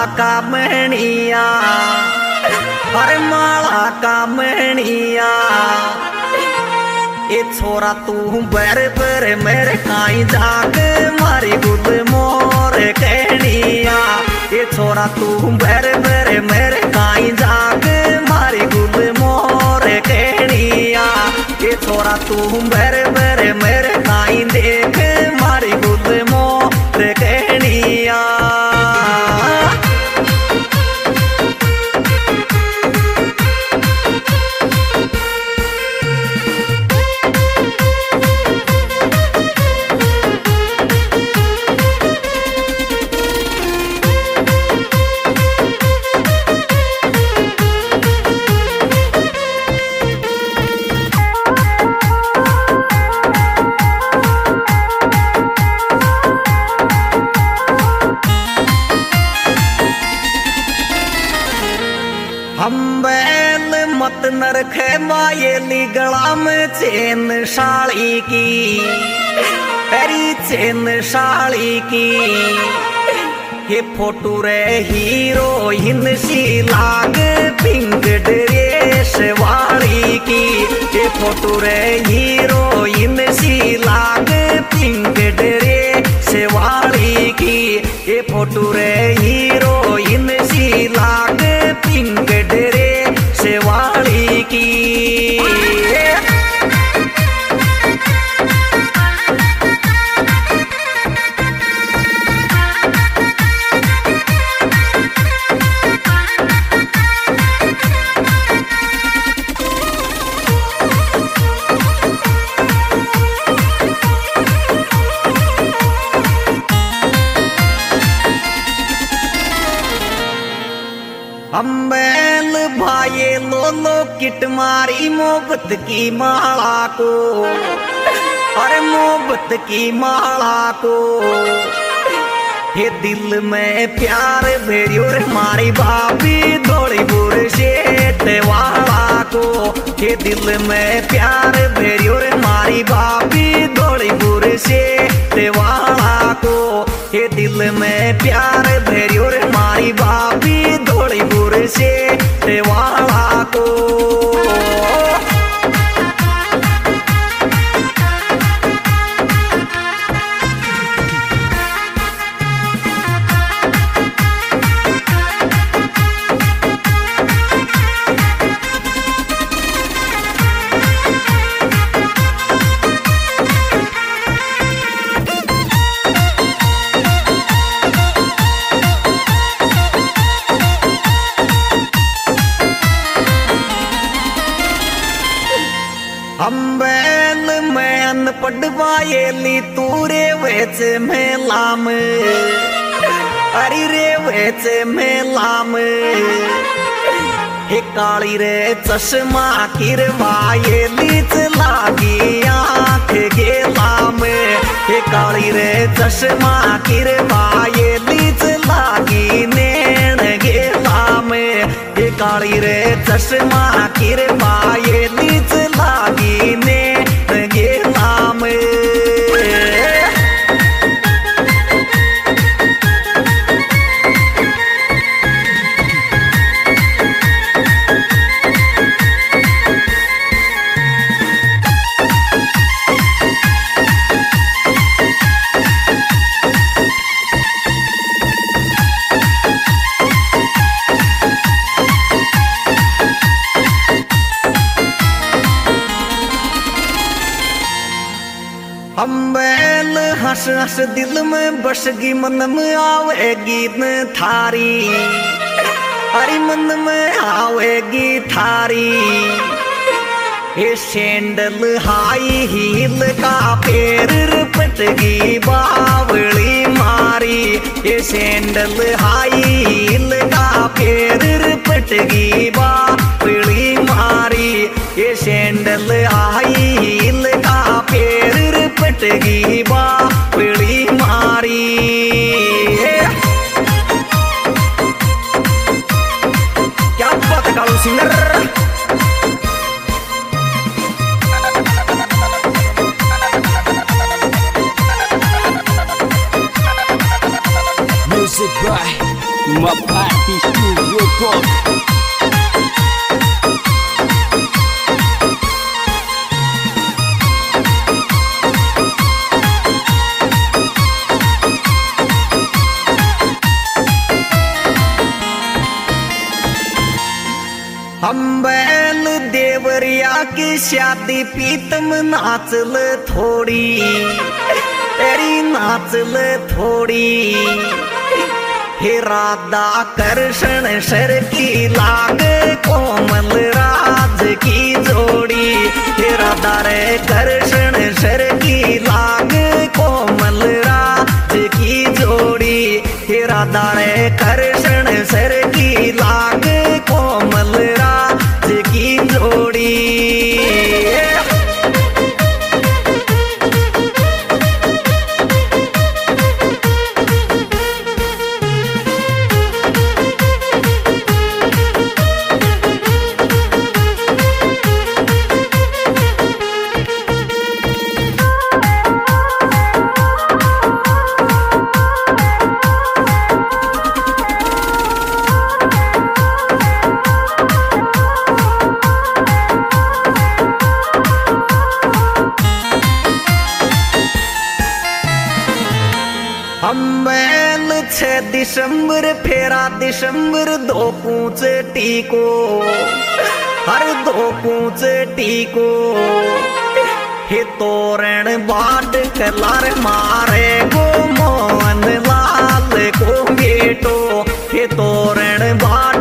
का मणिया, अरे माला का मणिया। ये छोरा तू बर बर मेरे काई जाग मारी गुद मोर कहनिया। ये छोरा तू बर बर मेरे काई जाग मारी गुद मोर कहनिया। ये छोरा तू बर बर मेरे काई देख मारी गुद मोर कहनिया। हम बैल मत नरखे मायेली गला में चैन साड़ी की, तेरी चैन साड़ी की। ये फोटो रे हीरोइन सी लाग पिंक ड्रेस वाली की। ये फोटो रे हीरोइन सी लाग पिंक ड्रेस वाली की। ये फोटो रे हीरोइन सी लाग पिंक ड्रेस वाली की। हम बैल भाई लो किट मारी मोहब्बत की माला को, अरे मोहब्बत की माला को। हे दिल में प्यार भेरियो रे मारी भाभी दौड़ी बुर सेठ वाला को। हे दिल में प्यार भेरियो रे मारी भाभी दौड़ी बुर सेठ वाला को। हे दिल में प्यार भेरियो रे मारी भाभी दौड़ी बुर सेठ वाला को। हम बैल में अनपढ़ वायेली तूरे वेच में लाम, अरे रे वेच में लाम। हे काली रे चश्मा किर वायेली लागी आँख गे लाम। हे काली रे चश्मा किर वायेली लागी नैन गे लाम। हे काली रे चश्मा किर वायेली लागी नैन गे लाम। हम बैल हंस हंस दिल में बसगी मन में आवेगी न थारी, हरी मन में आवेगी थारी। ये सैंडल हाई हील का पैर पटगी बावली मारी। ये सैंडल हाई हील का पैर पटगी बावली मारी। ये सैंडल हाई हील का पैर पटगी बावली मारी। क्या बात है Kalu singer. Music by Mapati Studio Talk. हम बैल देवरिया की शादी पीतम नाचल थोड़ी तेरी नाचल थोड़ी हे राधा कृष्ण सर की लाग कोमल राज की जोड़ी हे राधा रे कृष्ण सर की लाग कोमल राज की जोड़ी हे राधा रे कृष्ण सर की लाग कोमल राज की जोड़ी। हम बैल 6 दिसंबर फेरा दिसंबर 2 कूच टीको हर 2 कूच टीको हे तोरण बाट कलार मारे गो मोहन लाल को बेटो हे तोरण बाट